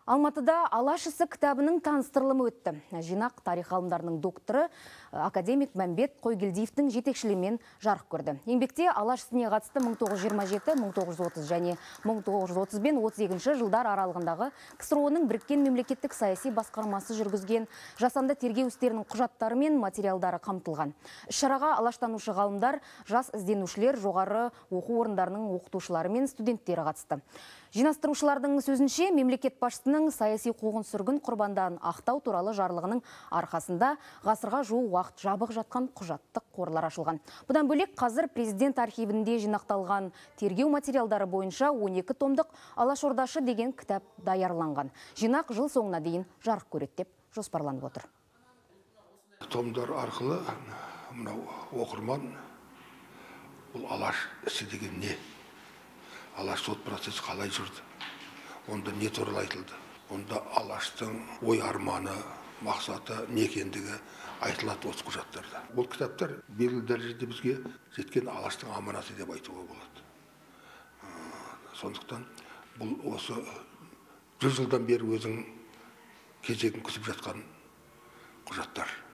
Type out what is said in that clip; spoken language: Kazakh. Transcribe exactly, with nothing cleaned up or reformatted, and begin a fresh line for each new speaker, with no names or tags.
Алматыда Алашысы кітабының таныстырылымы өтті. Жинақ тарих ғалымдарының докторы академик Мәмбет Қойгелдиевтің жетекшілігімен жарық көрді. Еңбекте Алашысына қатысты мың тоғыз жүз жиырма жеті мың тоғыз жүз отыз және мың тоғыз жүз отыз бен отыз екінші жылдар аралығындағы ксро-ның біріккен мемлекеттік саяси басқармасы жүргізген жасанды тергеу істерінің құжаттары мен материалдары қамтылған. Іс-шараға алаштанушы ғалымдар, жас ізденушілер, жоғары оқу орындарының оқытушылары мен студенттері қатысты. Жинастырушылардың сөзінше, мемлекет басшысының саяси қуғын-сүргін құрбандарын ақтау туралы жарлығының арқасында ғасырға жуық уақыт жабық жатқан құжаттық қорлар ашылған. Бұдан бөлек қазір президент архивінде жинақталған тергеу материалдары бойынша он екі томдық Алашордашы деген кітап даярланған. Жинақ жыл соңына дейін жарық көреді деп жоспарланып отыр.
Томдар арқылы мынау оқырман бұл Алаш ісі деген не? Алаш сот процесі қалай жүрді? Онда не туралы айтылды? Онда Алаштың ой арманы, мақсаты не екендігі айтылады осы құжаттарда. Бұл кітаптар белгілі дәрежеде бізге жеткен Алаштың аманаты деп айтуға болады. Сондықтан бұл осы жүз жылдан бері өзің кезегін күтіп жатқан құжаттар.